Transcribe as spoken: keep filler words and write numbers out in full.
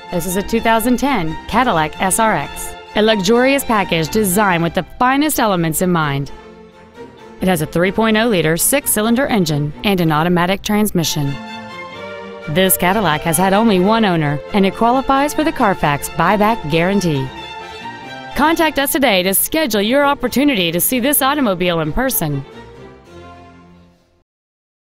This is a two thousand ten Cadillac S R X, a luxurious package designed with the finest elements in mind. It has a three point oh liter six-cylinder engine and an automatic transmission. This Cadillac has had only one owner, and it qualifies for the Carfax buyback guarantee. Contact us today to schedule your opportunity to see this automobile in person.